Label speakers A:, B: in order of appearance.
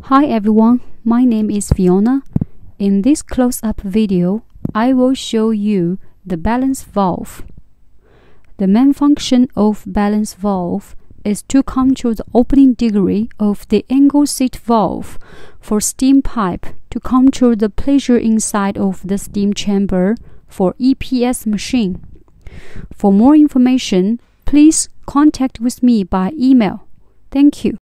A: Hi everyone, my name is Fiona. In this close-up video, I will show you the balance valve. The main function of balance valve is to control the opening degree of the angle seat valve for steam pipe to control the pressure inside of the steam chamber for EPS machine. For more information, please contact with me by email. Thank you.